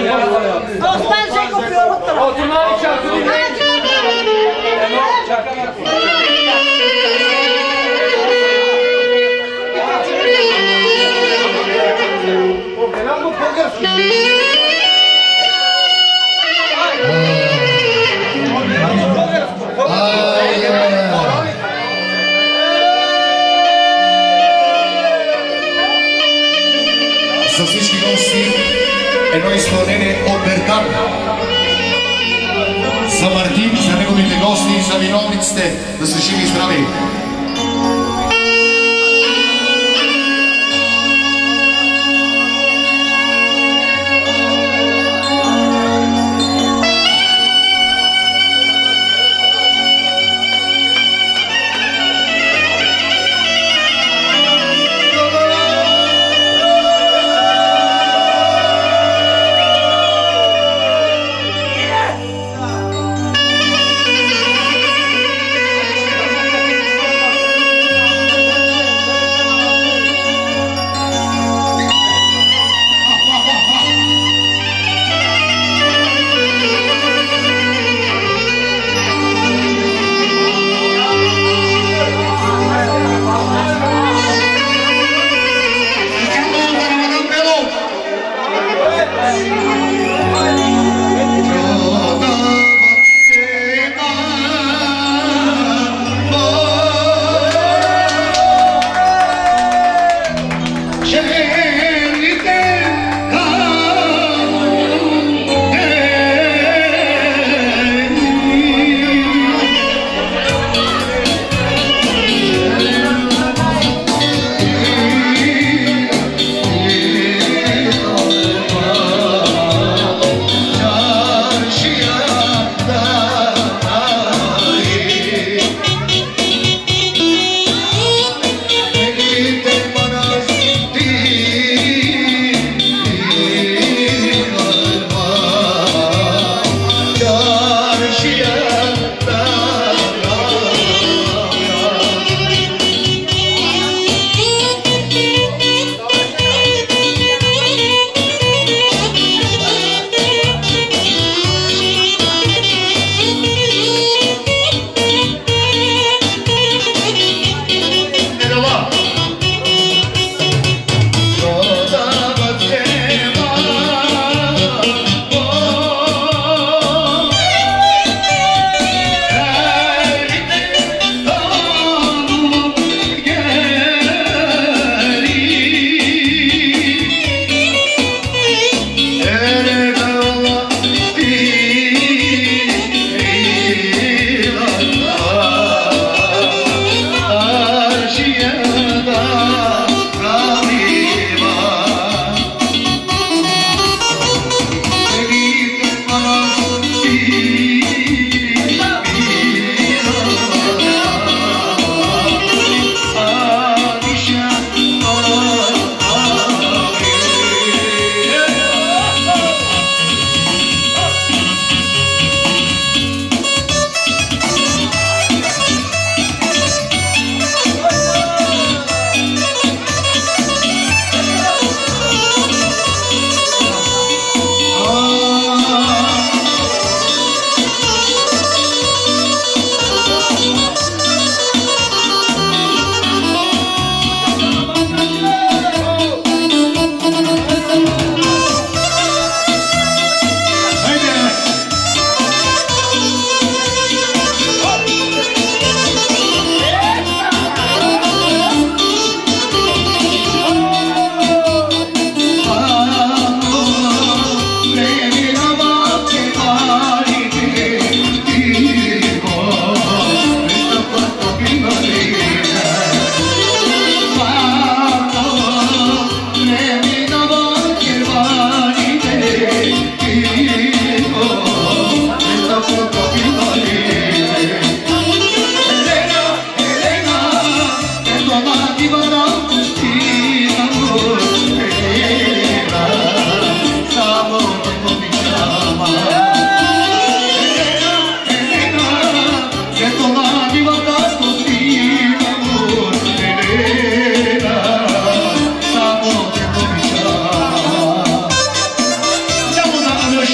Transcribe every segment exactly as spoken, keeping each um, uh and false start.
Osman şey kopuyor unuttum. Oturma şarkı değil. За всички гости едно изпълнение от Бертан. За Мартин, за неговите гости и за виновниците. Да са живи и здрави!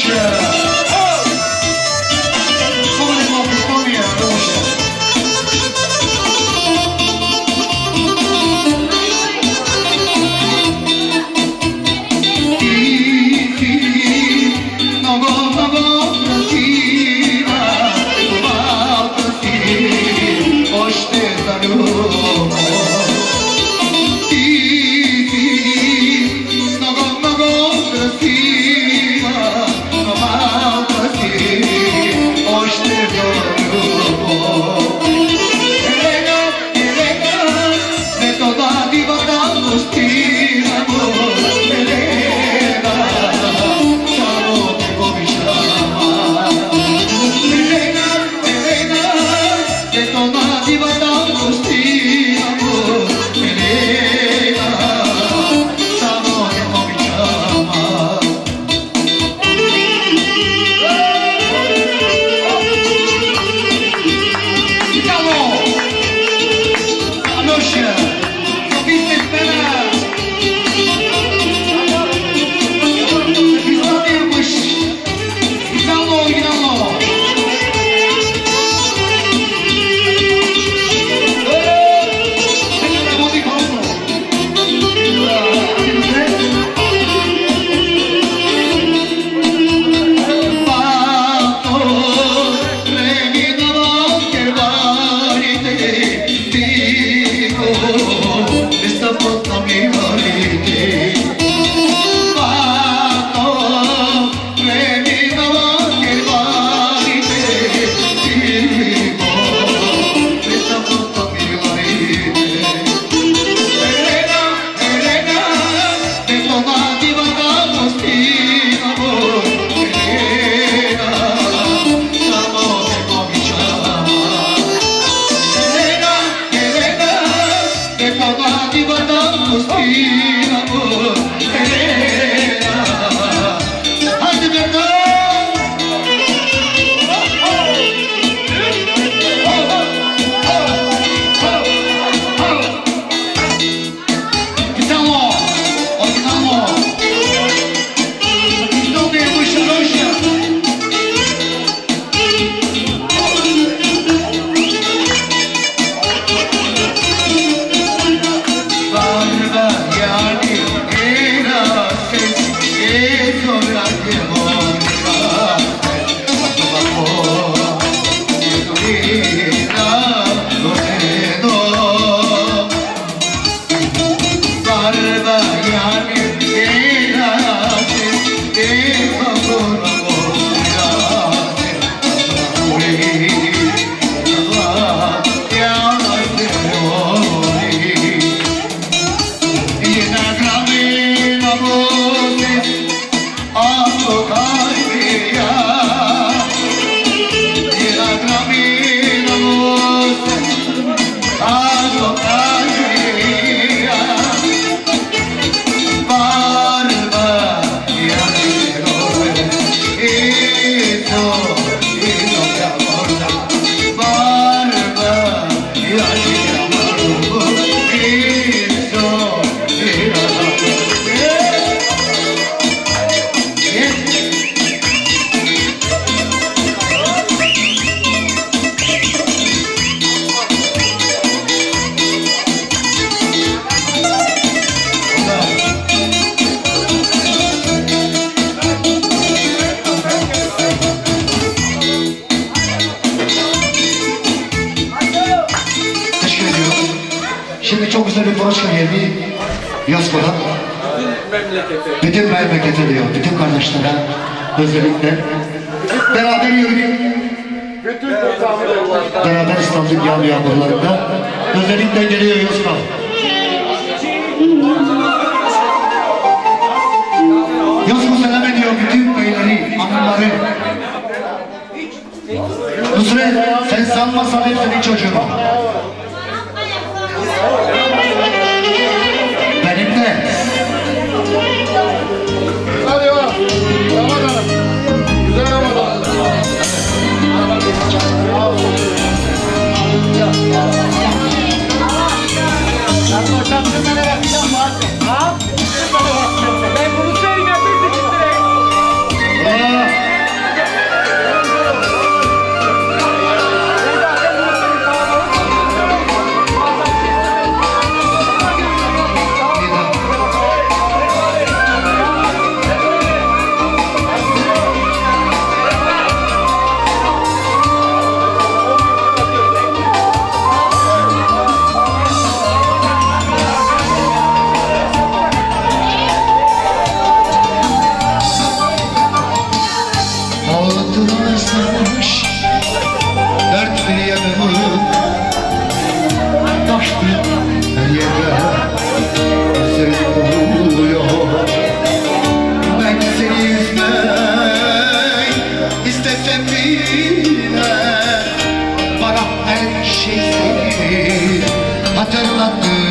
Yasko'dan bütün memlekete diyor, bütün kardeşlere özellikle beraber yürüyüp beraber İstanbul yağmur yağmurlarında özellikle geliyor Yasko. Yasko selam ediyor bütün beyleri, hanımları. Nusret, sen sanmasan hep senin çocuğun. Benim de. Hadi bak. Ramazan. Güzel Ramazan. Ben bunu söyleyeyim, hepinizi çıktırayım. Duvarlar sarmış dört bir yanımı, taştı her yere sen oluyor. Ben seni üzmek istesem bile bana her şey seni hatırlatıyor.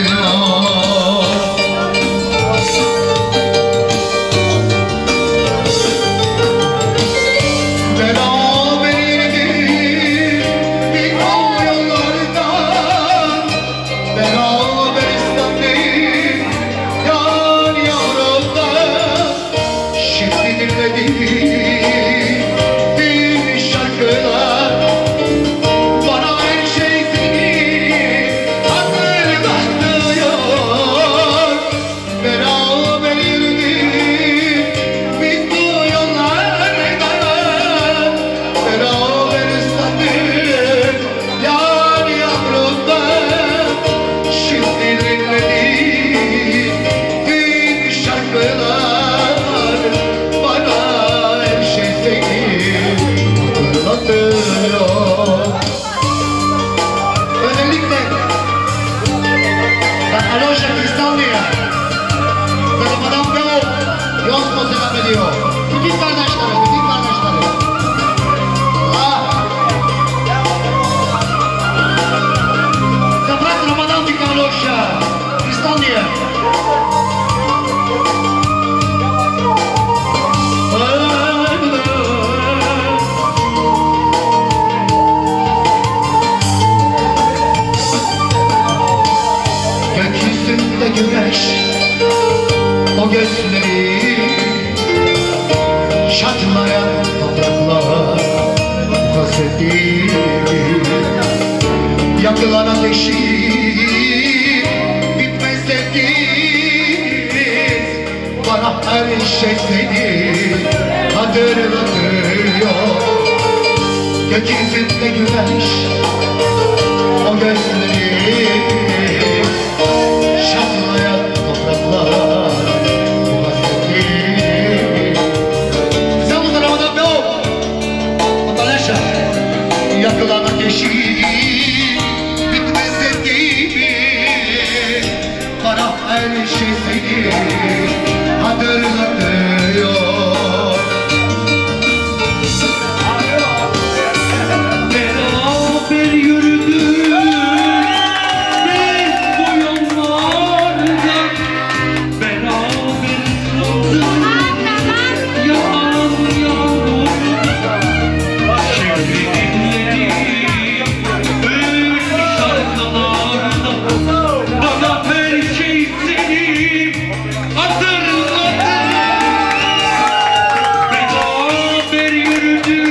Bütün kardeşlerim, bütün kardeşlerim. Ah! Zabrat Ramadan Tikaloşa, İstanbul'a. Gökyüzünde güneş, o gözleri çatlayan topraklar hasreti, yakılan ateşi bitmez sevgimiz, bana her şey seni hatırlatıyor. Gökyüzünde güneş, o gözleri çatlayan topraklar yakılan ateşi bitmez sevgimi, bana her şey seni hatırlatıyor. Beraber yürüdük biz bu yollarda, beraber ıslandık yağan yağmurda. Şimdi bana her şey seni hatırladı. Beraber yürüdük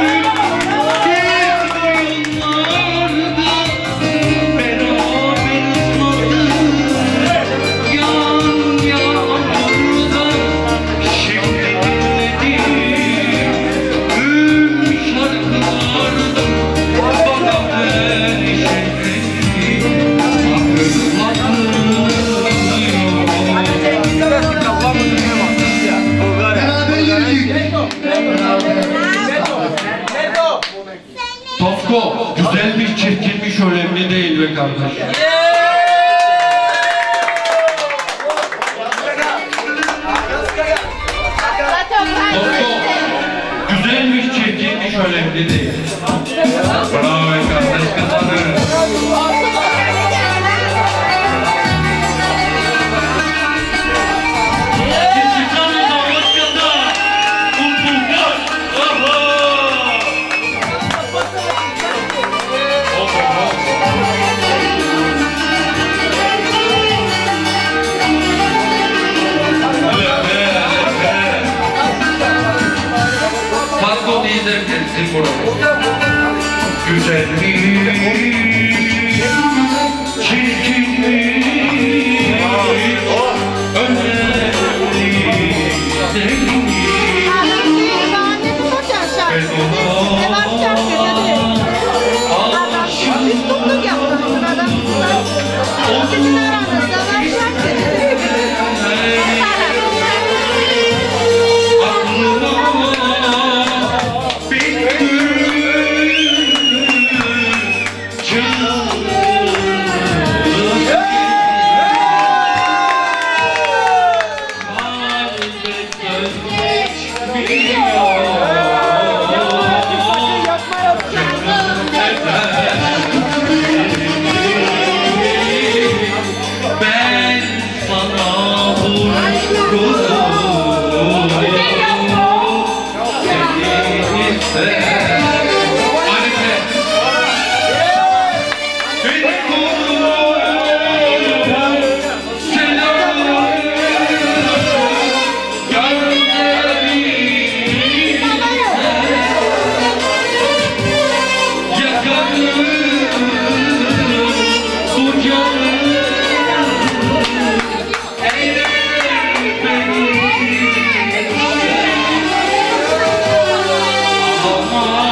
biz bu yollarda, beraber ıslandık yağan yağmurda. Şimdi dinledim tüm şarkılarda, bana her şey Tofko, güzel bir çirkinmiş önemli değil be kardeş. Tofko, güzelmiş çirkinmiş önemli değil. Bravo be kardeş, kazanır. Fatko değildir kendisi burada. Güzellik, çirkinlik, önemli değil. Aklıma Aman